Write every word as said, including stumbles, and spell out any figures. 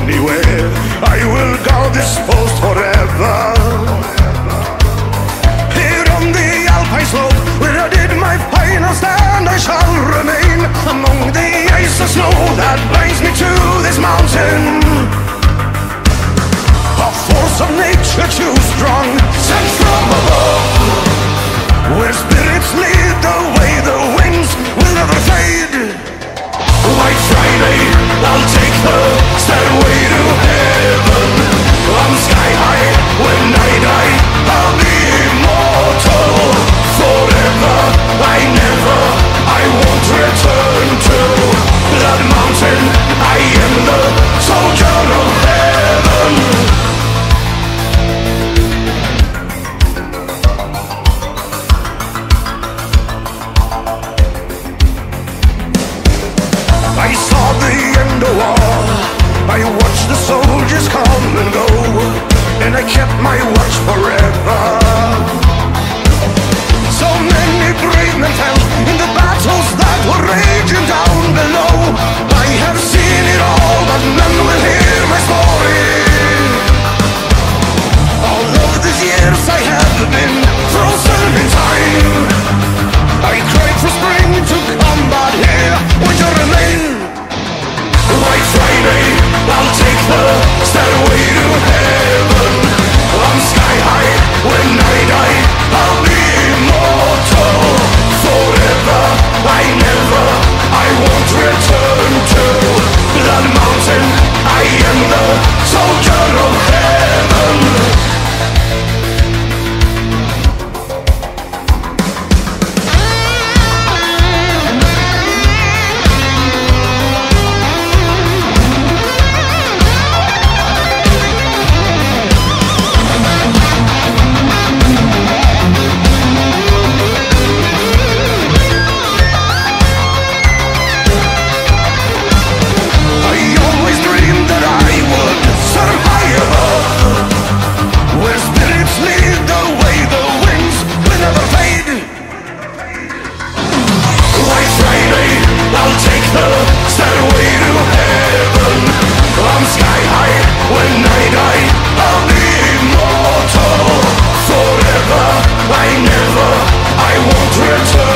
anywhere. I will guard this post forever. Here on the Alpine slope, where I did my final stand, I shall remain among the ice and snow that binds me to this mountain. A force of nature too strong, sent from above, where spirits lead the way, the winds will never fade. White Friday, I'll take the stairway to heaven. I'm sky high, when I die, I'll be immortal. Forever, I never, I won't return to that mountain. I am the soldier of heaven. I saw the end of war, I watched the soldiers come and go, and I kept my watch forever. So many brave men fell in the battles that were raging down below. I have seen it all, but none will hear my story. All of these years I have been frozen in time. I cried for spring to come, but here winter remain. White Friday, I'll take the stairway to heaven. I'm sky high, when I die, I'll be immortal. Forever, I never, I won't return to that mountain. I am the soldier of heaven. I never, I won't return.